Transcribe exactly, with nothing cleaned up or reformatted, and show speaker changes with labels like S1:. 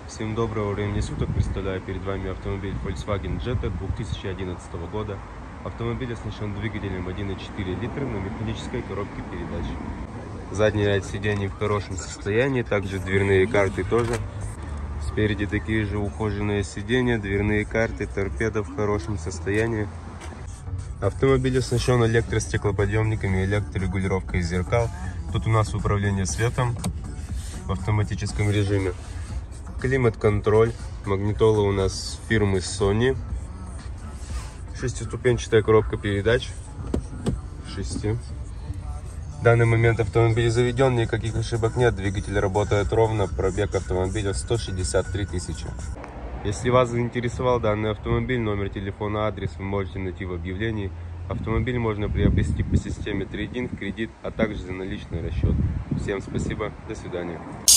S1: Всем доброго времени суток. Представляю перед вами автомобиль Volkswagen Jetta две тысячи одиннадцатого года. Автомобиль оснащен двигателем один и четыре литра на механической коробке передач. Задний ряд сидений в хорошем состоянии, также дверные карты тоже. Спереди такие же ухоженные сиденья, дверные карты, торпеда в хорошем состоянии. Автомобиль оснащен электростеклоподъемниками и электрорегулировкой зеркал. Тут у нас управление светом в автоматическом режиме. Климат-контроль, магнитола у нас фирмы Sony, шестиступенчатая коробка передач, шести. В данный момент автомобиль заведен, никаких ошибок нет, двигатель работает ровно, пробег автомобиля сто шестьдесят три тысячи. Если вас заинтересовал данный автомобиль, номер телефона, адрес вы можете найти в объявлении. Автомобиль можно приобрести по системе трейд-ин в кредит, а также за наличный расчет. Всем спасибо, до свидания.